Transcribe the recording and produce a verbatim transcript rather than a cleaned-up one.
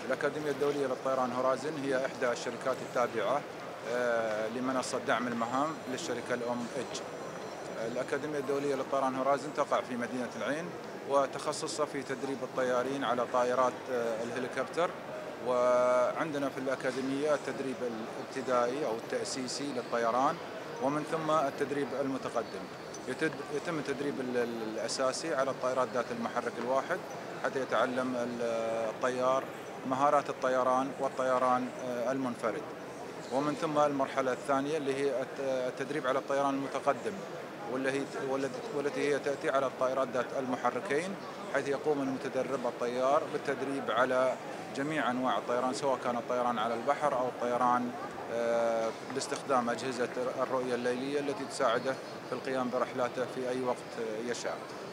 الأكاديمية الدولية للطيران هورازن هي إحدى الشركات التابعة آه، لمنصة دعم المهام للشركة الأم إج. الأكاديمية الدولية للطيران هورازن تقع في مدينة العين، وتخصصها في تدريب الطيارين على طائرات آه، الهليكوبتر. وعندنا في الأكاديمية التدريب الابتدائي أو التأسيسي للطيران، ومن ثم التدريب المتقدم. يتد- يتم التدريب ال- ال- الأساسي على الطائرات ذات المحرك الواحد، حتى يتعلم ال- الطيار مهارات الطيران والطيران آه، المنفرد. ومن ثم المرحلة الثانية اللي هي الت- التدريب على الطيران المتقدم، واللي هي والت- والتي هي تأتي على الطائرات ذات المحركين، حيث يقوم المتدرب الطيار بالتدريب على جميع أنواع الطيران، سواء كان الطيران على البحر أو الطيران آه، باستخدام أجهزة الرؤية الليلية التي تساعده في القيام برحلاته في أي وقت آه، يشاء.